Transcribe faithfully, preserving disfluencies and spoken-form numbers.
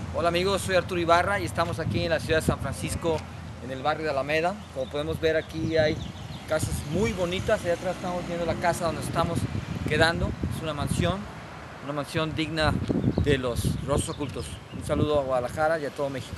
Hola amigos, soy Arturo Ibarra y estamos aquí en la ciudad de San Francisco, en el barrio de Alameda. Como podemos ver, aquí hay casas muy bonitas. Allá atrás estamos viendo la casa donde estamos quedando. Es una mansión, una mansión digna de los rostros ocultos. Un saludo a Guadalajara y a todo México.